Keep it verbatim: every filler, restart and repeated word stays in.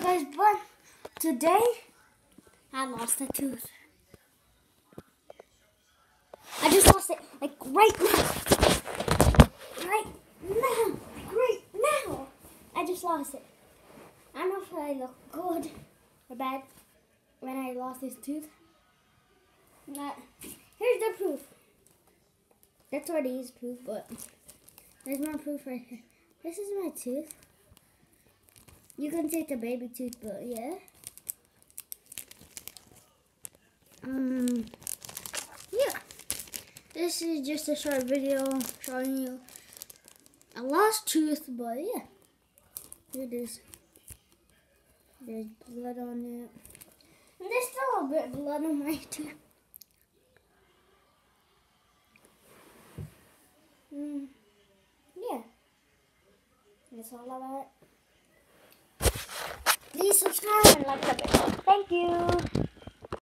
guys, but today I lost a tooth. I just lost it like right now. Right now. Right now. I just lost it. I don't know if I look good or bad when I lost this tooth. But here's the proof. That's already is proof, but there's more proof right here. This is my tooth. You can take the baby tooth, but yeah. Um, yeah. This is just a short video showing you a lost tooth, but yeah. Here it is. There's blood on it. And there's still a bit of blood on my tooth. Mm, yeah. That's all about it. Please subscribe and like the video.